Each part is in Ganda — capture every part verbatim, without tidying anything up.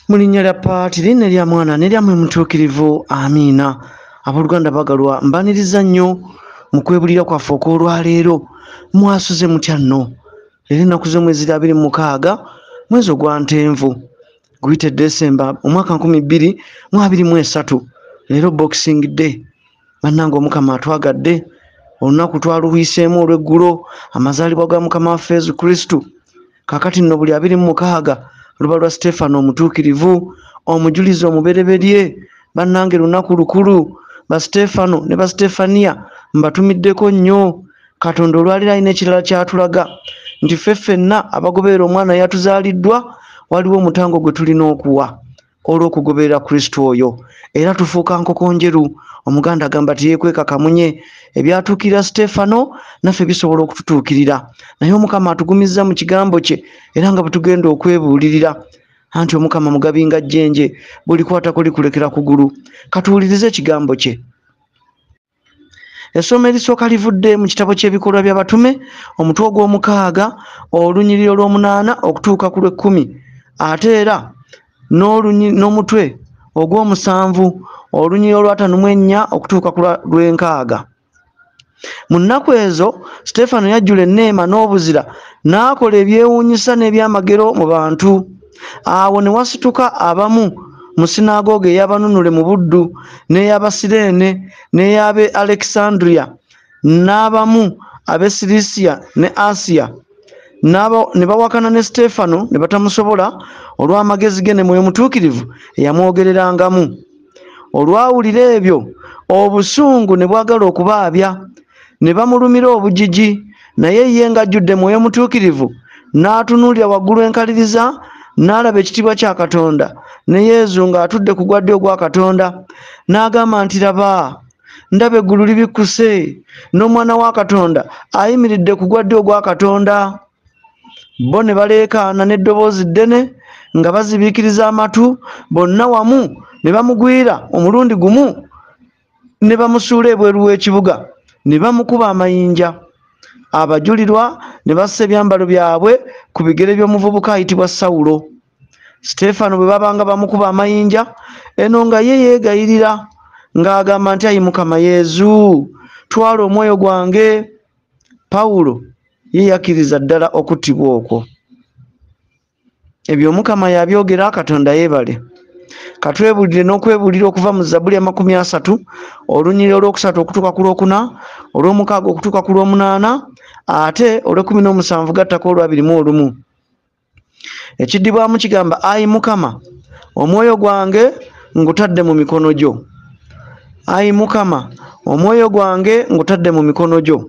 Mulinnya lya paati linnya lya mwana ne lyammwe mutuukirivu amiina. Abooluganda bagalwa mbaniriza nnyo mu kwebulira kwaffe okw'olwaleero. Mwasuze mutya nno? Leero ennaku z'omwezi abiri mu mukaaga mwezi ogwa Ntenvu guyite Desemba omwaka nkumi bbiri mu abiri mu esatu. Leero Boxing Day. Bannange Omukama atwagadde olunaku twaluwiseemu olw'eggulo amazaalibwa ga Mukama waffe Yesu Kristo. Kaakati nno buli abiri mu mukaaga luba lwa Stefano omutuukirivu omujulizi omubereberye. Bannange lunaku lukulu ba Stefano ne ba Stefania mbatumiddeko nnyo. Katonda olwaliro alina ekirala kyatulaga nti ffe ffenna abagoberera omwana yatuzaaliddwa waliwo omutango gwe tulina okuwa olw'okugoberera Kristo oyo, era tufuuka nkoko njeru. Omuganda agamba tiyeekweka kamunye. Ebyatuukirira Stefano naffe bisobola okututuukirira, naye Omukama atugumizza mu kigambo kye era nga bwe tugenda okwebuulirira anti Omukama mugabi nga jjenje, bulikwatako likulekera kugulu. Katuwulirize ekigambo kye. Essomo erisooka livudde mu kitabo ky'ebikolwa by'abatume omutwe ogw'omukaaga olunyiriri olw'omunaana okutuuka ku lw'ekkumi, ate era n'omutwe ogw'omusanvu olunyiriri olw'ataano mu ennya okutuuka ku lw'enkaaga. Mu nnaku ezo Stefano yajjula enneema n'obuzira n'akola ebyewuunyisa n'ebyamagero mu bantu. Awo ne wasituka abamu mu sinagooge ey'Abanunule mu Buddu n'ey'Abasireene n'ey'ab'e Alexandria n'abamu ab'e Sirisiya ne Asiya ne bawakana ne Stefano ne batamusobola olw'amagezi ge ne Mwoyo Mutuukirivu eyamwogererangamu. Olwawulira ebyo obusungu ne bwagala okubaabya, ne bamulumira obujiji, naye ye ng'ajjudde Mwoyo Mutuukirivu n'atunuulira waggulu enkaliriza n'alaba ekitiibwa kya Katonda ne Yesu ng'atudde ku gwa ddyo ogwa Katonda. N'agamba nti laba, ndaba eggulu libikkuse n'Omwana wa Katonda ayimiridde ku gwa ddyo ogwa Katonda. Bo ne baleekaana n'eddoboozi ddene nga bazibiikiriza amatu, bonna wamu ne bamugwira omulundi gumu ne bamusuula ebweru w'ekibuga ne bamukuba amayinja. Abajulirwa ne bassa ebyambalo byabwe ku bigere by'omuvubuka ayitibwa Sawulo. Stefano bwe babanga bamukuba amayinja, eno nga ye yeegayirira ng'agamba nti ayi Mukama Yesu, twala omwoyo gwange. Pawulo ye yakkiriza ddala okuttibwa okwo. Ebyo Omukama yabyogera, Katonda yeebale. Katwebulire n'okwebulira okuva mu Zabbuli amakumi asatu olunyiriri olwokusatu okutuuka ku lwokuna, olw'omukaaga okutuuka ku lw'omunaana, ate olw'ekkumi n'omusanvu gattako olwabiri mu olumu. Ekiddibwamu kigamba, ayi Mukama, omwoyo gwange ngutadde mu mikono gyo. Ayi Mukama, omwoyo gwange ngutadde mu mikono gyo.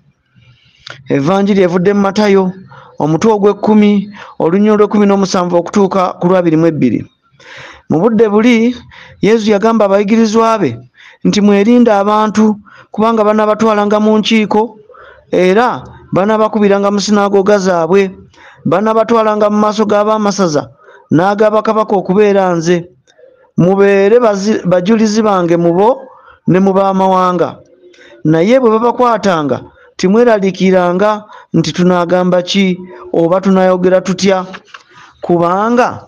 Evanjiri evudde mu Matayo omutwe ogw'ekkumi olunyiriri olw'ekkumi n'omusanvu okutuuka ku lwabiri mu ebbiri. Mu budde buli Yesu yagamba abayigirizwa be nti mwerinde abantu, kubanga banaabatwalanga mu nkiiko era banaabakubiranga mu sinagooga zaabwe, banaabatwalanga mu maaso g'abaamasaza n'ag'abakabaka okubeera nze. Mubeere bajulizi bange mu bo ne mu baamawanga. Naye bwe babakwatanga timweraliikiranga nti tunaagamba ki oba tunaayogera tutya, kubanga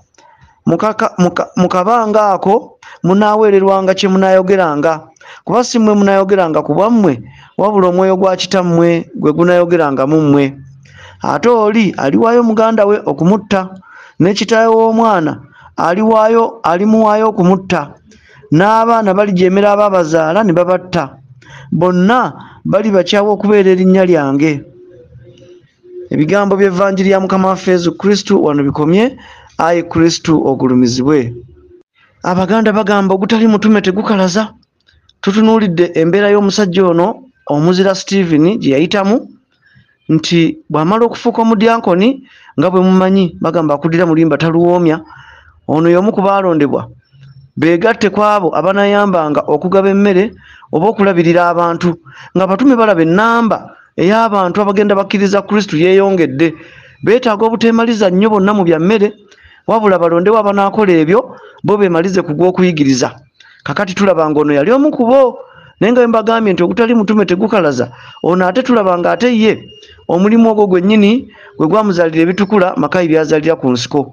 mu kabanga ako munaaweererwanga kye munaayogeranga, kuba si mmwe munaayogeranga ku bwammwe, wabula omwoyo gwa Kitammwe gwe gunaayogeranga mu mmwe. Ate oli aliwaayo muganda we okumutta, ne kitaawe w'omwana aliwaayo alimuwaayo okumutta, n'abaana balijeemera abaabazaala ne babatta. Bonna bali bakyawa okubeera erinnya lyange. Ebigambo by'Evvanjiri ya Mukama waffe Yesu Kristo wano bikomye. Ayi Kristo ogulumizibwe. Abaganda bagamba ogutali mutume tegukalaza. Tutunuulidde embeera y'omusajja ono omuzira Stephen gye yayitamu, nti bw'amala okufuuka omudyankoni nga bwe mumanyi bagamba akuddira mulimba taluwoomya. Ono y'omu ku baalondebwa beegatte ku abo abanayambanga okugaba emmere oba okulabirira abantu, nga batume balaba ennamba ey'abantu abagenda bakkiriza Kristo yeeyongedde. Beetaaga obuteemaliza nnyo bonna mu bya mmere, wabula balondewo abanaakola ebyo bo beemalize ku gw'okuyigiriza. Kakati tulaba ng'ono yali omu ku bo, naye nga bwe mbagambye nti ogutali mutume tegukalaza, ono ate tulaba nga ate ye omulimu ogwo gwennyini gwe gwamuzaalira ebitukula Makayi byazaalira ku nsiko.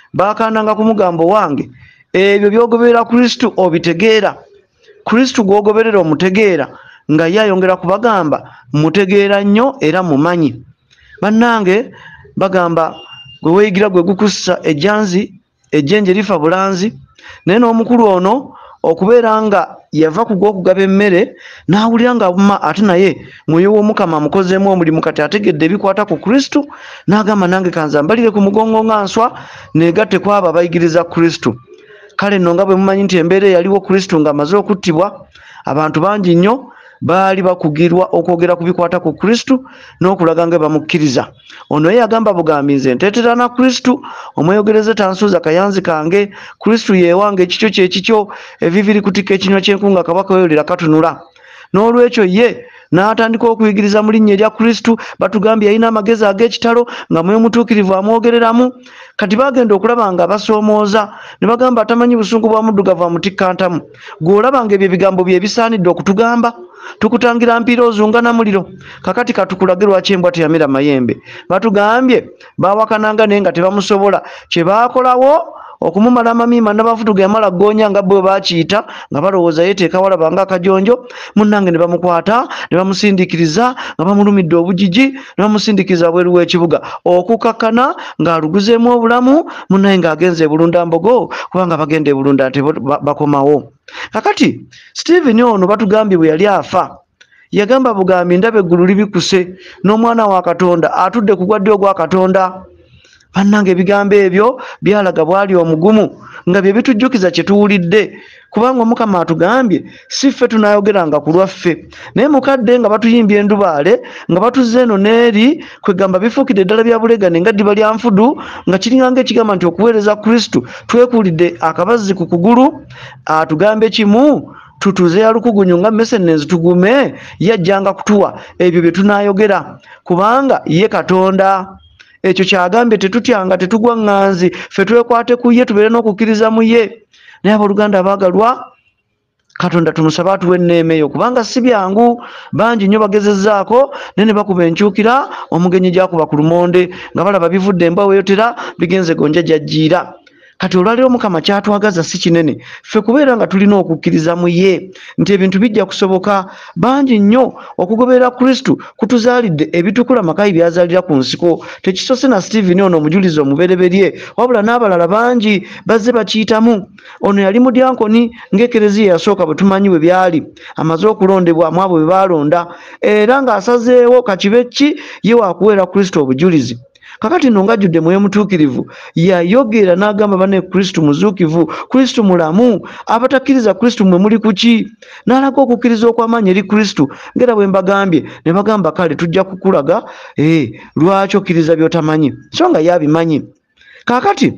bakananga kumugamba wange ebyo byogoberera Kristo obitegeera Kristo gwogoberera omutegeera nga yayongera kubagamba mutegeera nnyo era mumanyi bannange bagamba gwe weeyigira gwe gukussa ejjanzi ejjenje lifa bulanzi naye n'omukulu ono okubeera nga yava ku gw'okugaba emmere n'awulira nga abuma ate naye mwoyo w'omukama amukozeemu omulimu kati ategedde ebikwata ku Kristo n'agamba nange kanza mbalire ku mugongo nga nswa neegatte ku abo abayigiriza Kristo kale nno nga bwe mumanyi nti embeera eyaliwo Kristo ng'amaze okuttibwa abantu bangi nnyo baali bakugirwa okwogera ku bikwata ku Kristo n'okulaga nga bamukkiriza ono ye yagamba bugambi nze nteetera na Kristo omweyogereze tansuuza kayanzi kange Kristo yeewange ekikyo kyekikyo eviviri kutika ekinywa ky'enkunga kabaka weyolera katunula n'olwekyo ye n'atandika okuyigiriza mu linnya erya Kristo batugambye yalina amagezi ag'ekitalo nga mwoyo mutuukirivu amwogereramu kati bagenda okulaba nga abasoomooza ne bagamba atamanyi busungu bwa muddugavu amutikkantamu gw'olaba nga ebyo ebigambo bye bisaanidde okutugamba tukutangira mpiira ozungana muliro kakati katukulage lwaki embwa teyamira mayembe batugambye bawakananga naye nga tebamusobola kye baakolawo okumumala amamiima n'abafutuga yamala ggoonya nga bwe bakiyita nga balowooza yeteeka walaba nga akajonjo munnange ne bamukwata ne bamusindiikiriza nga bamulumidde obujiji ne bamusindiikiriza bweru w'ekibuga okukakkana ng'aluguzeemu obulamu munnange ng'agenze e Bulundambogo kubanga bagenda e Bulunda nti bakomawo kakati Stephen ono batugambye bwe yali afa yagamba bugambi ndaba eggulu libikuse n'omwana wa Katonda atudde ku gwa ddyo gwa Katonda bannange ebigambo ebyo byalaga bwali omugumu nga bye bitujjukiza kye tuwulidde kubanga Omukama atugambye si ffe tunaayogeranga ku lwaffe naye mukadde nga batuyimbye endubaale nga batuzze eno n'eri kwegamba bifuukidde eddala bya bulegane nga ddiba lya nfudu nga kiringanga ekigamba nti okuweereza Kristo twekuulidde akabazzi ku kugulu atugambe kimu tutuze ya lukugunyu nga messenenzi tugume yajjanga kutuwa ebyo bye tunaayogera kubanga ye Katonda ekyo kyagambye tetutyanga tetugwa ŋŋanzi ffe twekwate ku ye tubeere n'okukkiriza mu ye naye abooluganda abaagalwa Katonda tumusaba atuwe enneema eyo kubanga si byangu bangi nnyo bagezezzaako naye ne bakuba enkyukira omugenyi gyakuba ku lumonde nga balaba bivudde embwa weeyotera bigenze gonja gyajjiira kati olwaleero Mukama kyatwagaza si kinene ffe kubeera nga tulina okukkiriza mu ye nti ebintu bijja kusoboka bangi nnyo okugoberera Kristo kutuzaalidde ebitukula makayi byazaalira ku nsiko tekisose na Stephen ono omujulizi omubereberye wabula n'abalala bangi bazze bakiyitamu ono yali mudyankoni ng'ekereziya yasooka bwe tumanyi bwe byali amaze okulondebwa mu abo be baalonda era ng'asazeewo kakibe ki ye waakuweera Kristo obujulizi kakati nno ng'ajjudde mwoyo mutuukirivu yayogera n'agamba banne Kristo muzuukivu Kristo mulamu abatakkiriza Kristo mwe muli kuki n'alaga okukkiriza okw'amaanyi eri Kristo ngera bwe mbagambye ne bagamba kale tujja kukulaga eh lwaki okkiriza by'otamanyi so nga yabimanyi kakati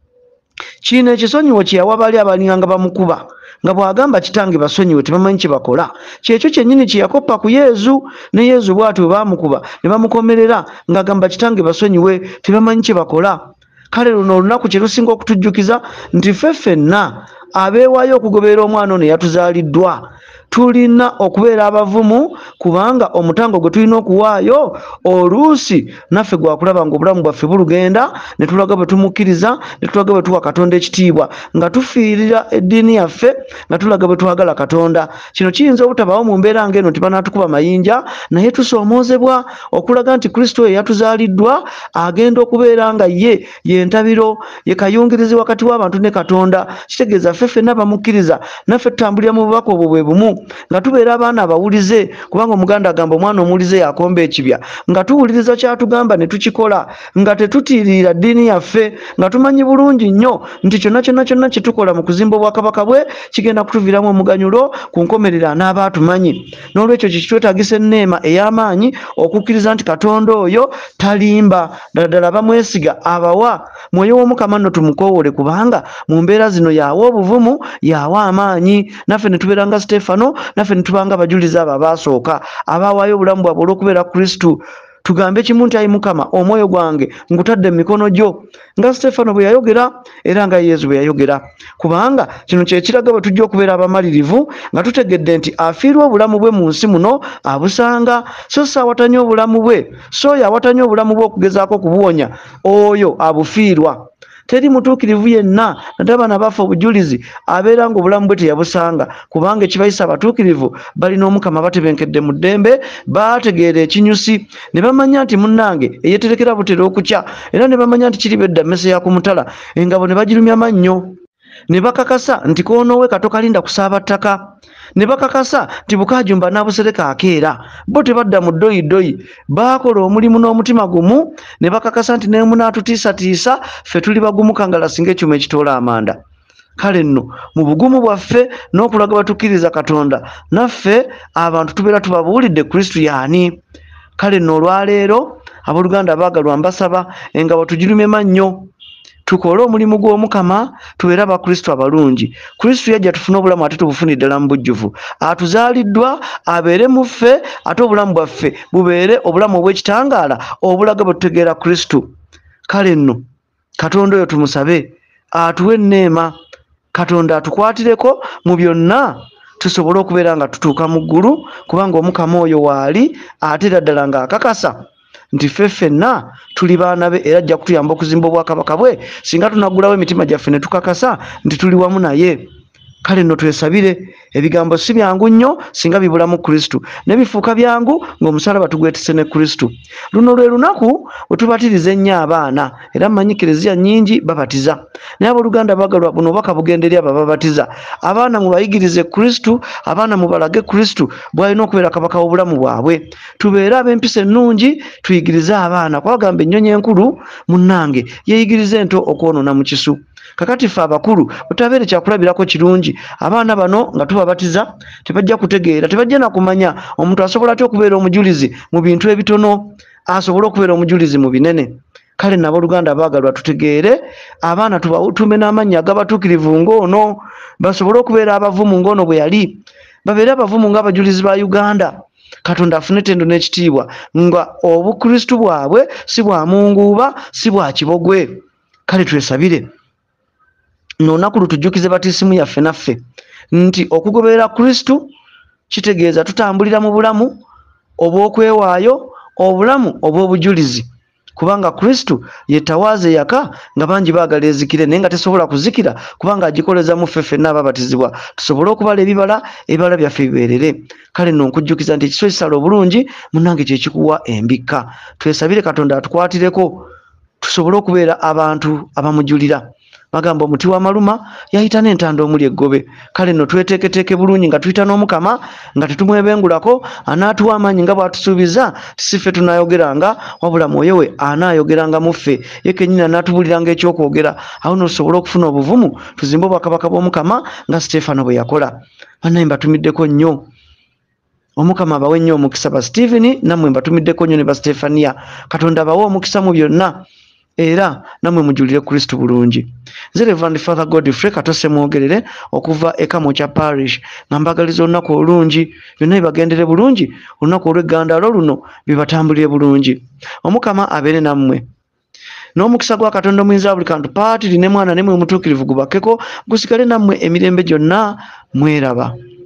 kino ekisonyiwo kye yawa baali abalinganga bamukuba nga bw'agamba kitange basonyiwe tebamanyi kye bakola kyekyo kyennyini kye yakoppa ku Yezu ne Yezu bw'atyo bwe baamukuba ne bamukomerera ng'agamba kitange basonyiwe tebamanyi kye bakola kale luno olunaku kye lusinga okutujjukiza nti ffe ffenna abeewaayo okugoberera omwana ono eyatuzaaliddwa tulina okubeera abavumu kubanga omutango gwe tulina okuwaayo oluusi naffe gwakulaba nga obulamu bwaffe bulugenda ne tulaga bwe tumukkiriza ne tulaga bwe tuwa Katonda ekitiibwa nga tufiirira eddiini yaffe nga tulaga bwe twagala Katonda kino kiyinza obutabaawo mu mbeera ng'eno nti banaatukuba mayinja naye tusoomoozebwa okulaga nti Kristo ye yatuzaaliddwa agenda okubeera nga ye yentabiro ye kayungirizi wakati w'abantu ne Katonda kitegeeza ffe ffenna bamukkiriza naffe tutambulira mu bubaka obwo bwe bumu nga tubeera abaana abawulize kubanga omuganda agamba omwana omuwulize yakomba ekibya nga tuwuliriza kyatugamba ne tukikola nga tetutiirira ddiini yaffe nga tumanyi bulungi nnyo nti kyonna kyonna kyonna kye tukola mu kuzimba obwakabaka bwe kigenda kutuviiramu omuganyulo ku nkomerero anaaba atumanyi n'olwekyo kikitwetaagisa enneema ey'amaanyi okukkiriza nti Katonda oyo talimba ddala ddala bamwesiga abawa mwoyo w'Omukama nno tumukoowole kubanga mu mbeera zino yawa obuvumu yawa amaanyi naffe ne tubeera nga Stefano naffe ne tubanga abajulizi abo abaasooka abaawaayo obulamu bwabwe olw'okubeera Kristo tugambe kimu nti ayi Mukama omwoyo gwange ngutadde mu mikono gyo nga Stefano bwe yayogera era nga Yesu bwe yayogera kubanga kino kye kiraga bwe tujja okubeera abamalirivu nga tutegedde nti afiirwa obulamu bwe mu nsi muno abusanga so si awatanya obulamu bwe so oyo awatanya obulamu bwe okugezaako okubuwonya oyo abufiirwa teri mutuukirivu yenna nate abaana bafa obujulizi abeera nga obulamu bwe teyabusanga kubanga ekibayisa abatuukirivu balina omukama batebenkedde mu ddembe bategeera ekinyusi ne bamanya nti munnange eyeterekera butera okukya era ne bamanya nti kiri bedda mmese ya ku mutala engabo ne bagirumya mannyo ne bakakasa nti koonoowe Kato kalinda kusaaba ttaka ne bakakasa nti Bukajumba n'abusereka akeera bo tebadda mu ddoyidoyi baakola omulimu n'omutima gumu ne bakakasa nti nemunaatutiisatiisa ffe tuli bagumu kangala singa ekyuma ekitoola amanda. Kale nno mu bugumu bwaffe n'okulaga batukkiriza Katonda naffe abantu tubeera tubabuulidde Kristo y'ani. Kale nno olwaleero abooluganda abaagalwa mbasaba engabo tugirume mannyo tukole omulimu gw'omukama tubeere abakristo abalungi. Kristo yajja tufune obulamu ate tubufunire ddala mu bujjuvu. Atuzaaliddwa abeere mu ffe ate obulamu bwaffe bubeere obulamu obw'ekitangaala obulaga bwe tutegeera Kristo. Kale nno Katonda oyo tumusabe atuwe enneema, Katonda atukwatireko mu byonna tusobole okubeera nga tutuuka mu ggulu kubanga omukama oyo waali ate era ddala ng'akakasa nti ffe ffenna tuli baana be era ajja kutuyamba okuzimba obwakabaka bwe singa tunaggulawo emitima gyaffe ne tukakasa nti tuli wamu naye. Kale nno twesabire ebigambo si byangu nnyo singa bibulamu Kristo ne bifuuka byangu ng'omusalaba tugwetise ne Kristo. Luno lwe lunaku we tubatiriza ennyo abaana era mmanyi Keleziya nnyingi babatiza naye abooluganda baagalwa buno obubaka bugenda eri abababatiza. Abaana mubayigirize Kristo, abaana mubalage Kristo bw'alina okubeera kabaka w'obulamu bwabwe. Tubeere ab'empisa ennungi tuyigirize abaana kwagamba ennyonyi enkulu munnange yeeyigirize ento okwonoona mu kisu. Kakati ffe abakulu butabeere kyakulabirako kirungi abaana bano nga tubabatiza tebajja kutegeera tebajja nakumanya omuntu asobola atya okubeera omujulizi mu bintu ebitono asobole okubeera omujulizi mu binene. Kale nabo Luganda baagalwa tutegeere abaana tubatume n'amannya agabatuukirivu ng'ono basobole okubeera abavumu ng'ono bwe yali babeere abavumu ng'abajulizi ba Uganda. Katonda afune tendo n'ekitiibwa nga obukristu bwabwe si bwa munguuba si bwa kibogwe. Kale twesabire n'olunaku lutujjukize batiisimu yaffe naffe nti okugoberera Kristo kitegeeza tutambulira mu bulamu obw'okwewaayo obulamu obw'obujulizi kubanga Kristo yetawaaza yaka nga bangi baagala ezikire naye nga tesobola kuzikira kubanga agikoleza mu ffe ffenna ababatizibwa tusobole okubala ebibala ebibala byaffe bibeerere. Kale nno nkujjukiza nti ekiso ekisala obulungi munnange kye kikuwa embikka. Twesabire Katonda atukwatireko tusobole okubeera abantu abamujulira. Bagamba omuti w'amaluma yayita n'entanda omuli eggobe. Kale nno tweteeketeeke bulungi nga tuyita n'omukama nga tetumwebengulako anaatuwa amaanyi nga bw'atusuubiza si ffe tunaayogeranga wabula mwoyo we anaayogeranga mu ffe ye kennyini anaatubuliranga ekyokwogera awo nno tusobole okufuna obuvumu tuzimbe obwakabaka bw'omukama nga Siteefano bwe yakola. Bannaye mbatumiddeko nnyo omukama abawe nnyo omukisa ba Stephen nammwe mbatumiddeko nnyo ne ba Stefania. Katonda abawe omukisa mu byonna era namwe mujulire Kristo bulungi. Nze Reverend Father Godfrey Kato semwogerere okuva e Kamokya Parish nga mbagaliza olunaku olungi byonna bibagendere bulungi olunaku olw'eggandaalo luno bibatambulire bulungi. Omukama abeere nammwe n'omukisa gwa Katonda omuyinza wa buli kantu paatiri ne mwana ne mwe mutuukirivu gubakeko gusigale nammwe emirembe gyonna mweraba.